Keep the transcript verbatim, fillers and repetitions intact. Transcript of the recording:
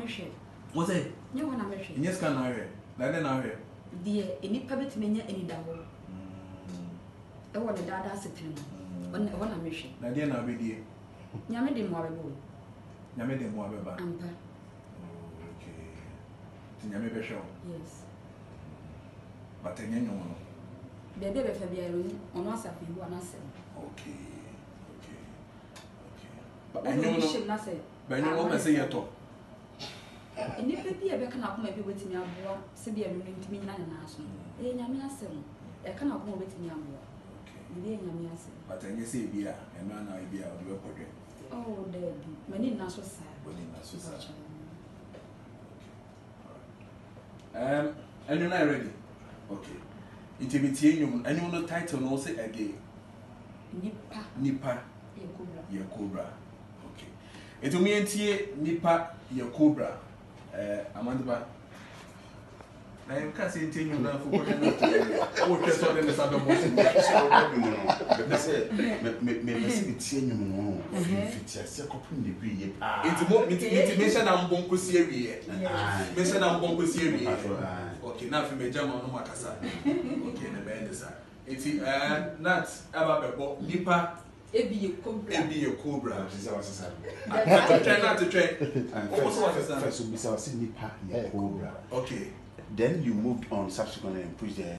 share. What's it? You want to share. Yes, can I hear? Like then I hear. Dear, any public mania any double. I want a dada sitting on one a mission. Nadia now be dear. Yammy de Morable. Yammy de Moababa. Amper. Okay. Yammy be show. Yes. But then you know. The baby Fabian on us up in one answer. Okay. Okay. Okay. But I know nothing. But you know what say at all. And if it be a beacon up maybe with me, I'll see a ring to me national. Eh, Yamiasem. I cannot go with me. Okay. But I say, beer, and man, I be out of the project. Oh, there be many national sad. Um, and you're not ready. Okay. Intimidate and you know title no say again. Nipa. Nipa. Ye Cobra. Ye Cobra. Okay. It will mean Nipa, ye Cobra. Uh, Amanda. I am casting you now for what I'm not doing. Oh, just what in the Southern Boston. Maybe see you know. It's a second degree. It's more intimation and bonko series. Mission and bonko series. Okay, now if you may jam on Macassa. Okay, the band is that. It's not about Nipa. Ebi a Cobra. Ebi a Cobra. I'm trying not to try. First, we saw Nipa, Cobra. Okay. Then you moved on subsequently and pushed the